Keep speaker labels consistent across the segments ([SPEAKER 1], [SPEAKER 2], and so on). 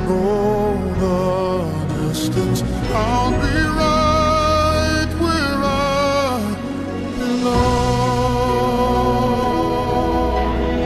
[SPEAKER 1] go the distance, I'll be right where I belong.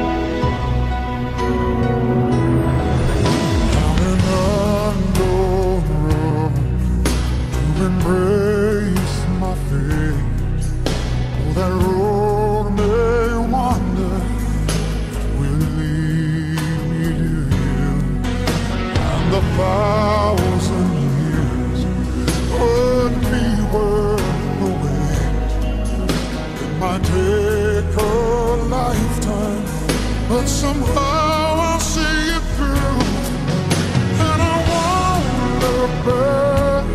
[SPEAKER 1] I'm an unknown road to embrace my fate. Oh, that road may wander, will it lead me to you? And the 1,000 years would be worth the wait. It might take a lifetime, but somehow I'll see it through. And I won't look back.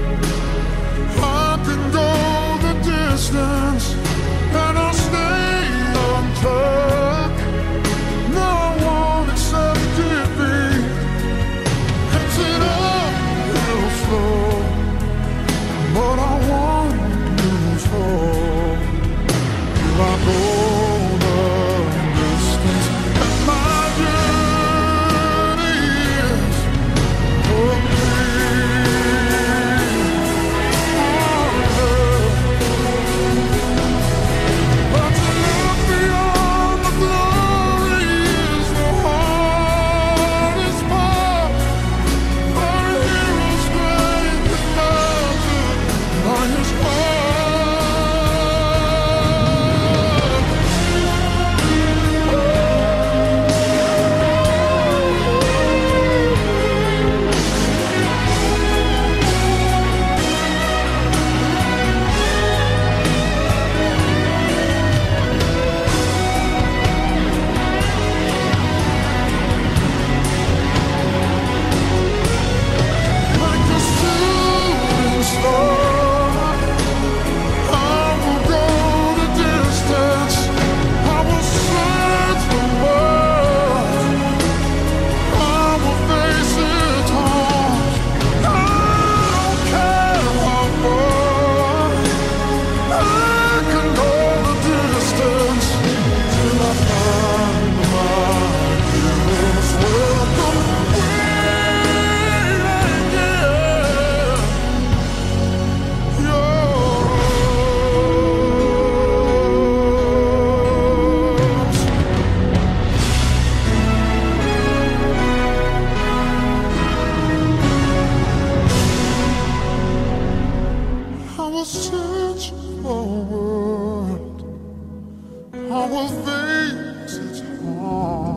[SPEAKER 1] I can go the distance, and I'll stay on track. No, I won't accept defeat. Exit uphill slow, but I won't lose hope. Till I go the distance, and my journey is complete. But to look beyond the glory is the hardest part. For a hero's strength is measured by his heart. Like a shooting star, I will go the distance. I will search the world. I will face it all. I don't care how far. I can go the distance till I find my hero's welcome waiting. Yours. I will search for a word. I will face its harm.